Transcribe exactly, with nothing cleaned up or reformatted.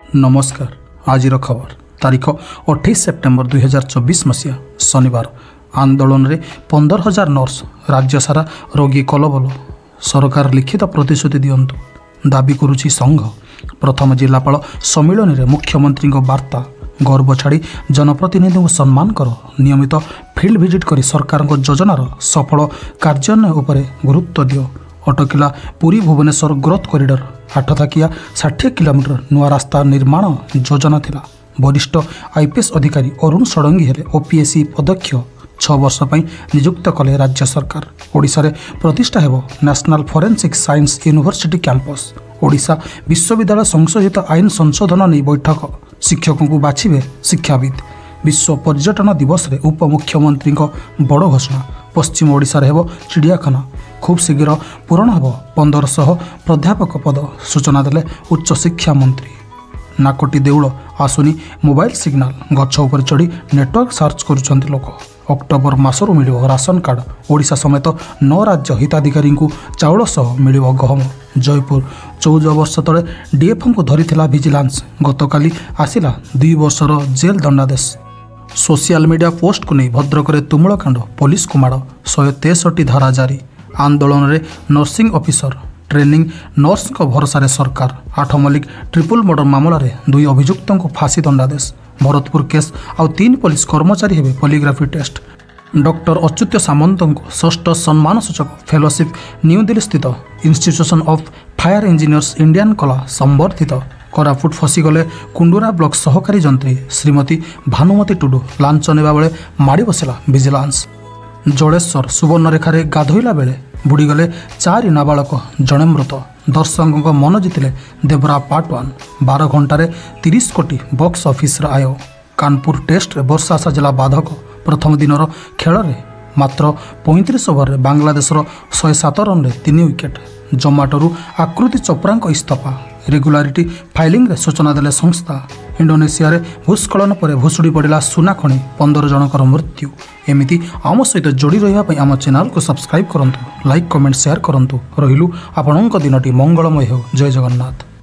नमस्कार। आज खबर तारीख अठाईस सेप्टेम्बर दुई हजार चौबीस मसीहा शनिवार। आंदोलन रे पंदर हजार नर्स राज्य सारा रोगी कलबल। सरकार लिखित प्रतिश्रुति दियंतु दाबी करुछि संघ। प्रथम जिलापाल सम्मिलन में मुख्यमंत्री वार्ता। गर्व छाड़ी जनप्रतिनिधि को सम्मान कर। नियमित फिल्ड विजिट करी सरकार योजनार सफल कार्यान्वयन उपरे गुरुत्व दियो। अटकिला पुरी भुवनेश्वर ग्रोथ कॉरिडोर। आठथाकिया षाठी किलोमीटर नुआ रास्ता निर्माण योजना थिला। वरिष्ठ आईपीएस अधिकारी अरुण षडंगी हेले ओपीएससी पदक्ष। छह वर्ष पई नियुक्त कले राज्य सरकार। ओडिशा रे प्रतिष्ठा हेबो national forensic science university campus. Odisha विश्वविद्यालय संशोधित आईन संशोधन नहीं बैठक। शिक्षकों को बाछिबे शिक्षाविद। विश्व पर्यटन दिवस रे उपमुख्यमंत्री बड़ घोषणा। पश्चिम ओडिशा रे हेबो चिड़ियाखाना। खूब शीघ्र पूरण हेबो पंदर शह प्राध्यापक पद। सूचना देले उच्च शिक्षा मंत्री। नाकोटी देउल आसुनी मोबाइल सिग्नाल। गछ उपर चढ़ी नेटवर्क सर्च करुछंती लोक। अक्टोबर मासरू मिलिबो राशन कार्ड। ओडिशा समेत नौ राज्य हिताधिकारी को चाउल सह मिलिबो गहम। जयपुर चौदह वर्ष तले डीएफओ को धरिथिला विजिलेंस। गतकाली आसिला दुई वर्षर जेल दंडादेश। सोशल मीडिया पोस्ट को नहीं भद्रक रे तुमुल कांड। पुलिस को माड़ शहे तेसठी धारा जारी। आंदोलन रे नर्सिंग ऑफिसर ट्रेनिंग नर्स को भरोसा रे सरकार। आठ मल्लिक ट्रिपल मर्डर मामला रे दुई अभियुक्तों को फांसी दंडादेश। भरतपुर केस आउ तीन पुलिस कर्मचारी हेबे polygraph test. Doctor Achyuta Samanta को षष्ठ सम्मान सूचक फेलोशिप न्यू दिल्ली स्थित institution of fire engineers Indian कला संबर्धित। कोरापुट फसीगले कुंडुरा ब्लॉक सहकारी जंत्री श्रीमती भानुमती टुडू। लांच नेबा बेले माड़ी बसिला विजिलेंस। जलेश्वर सुवर्णरेखा गाधोइला बेले बुड़ीगले चारि नाबालक जड़े मृत। दर्शकों मन जितिले देवरा पार्ट वन। बारह घंटे तीस कोटी बॉक्स ऑफिस आय। कानपुर टेस्ट रे वर्षा साजिला बाधक। प्रथम दिनर खेल रे मात्र पैंतीस ओवर में बांग्लादेश शहे सात रन रे तीन विकेट। जोमाटोरू आकृति चोप्रा इस्तफा। रेगुलारिटी फाइलिंग रे सूचना देले संस्था। इंडोनेशिया रे भूस्खलन पर भुशुड़ी पड़ा सुना खଣି पंदर जनकर मृत्यु। एमिति आम सहित जोड़ी रही आम चैनल को सब्सक्राइब करंतु। लाइक कमेंट शेयर करंतु। रहिलु आपणक दिनटी मंगलमय हो। जय जगन्नाथ।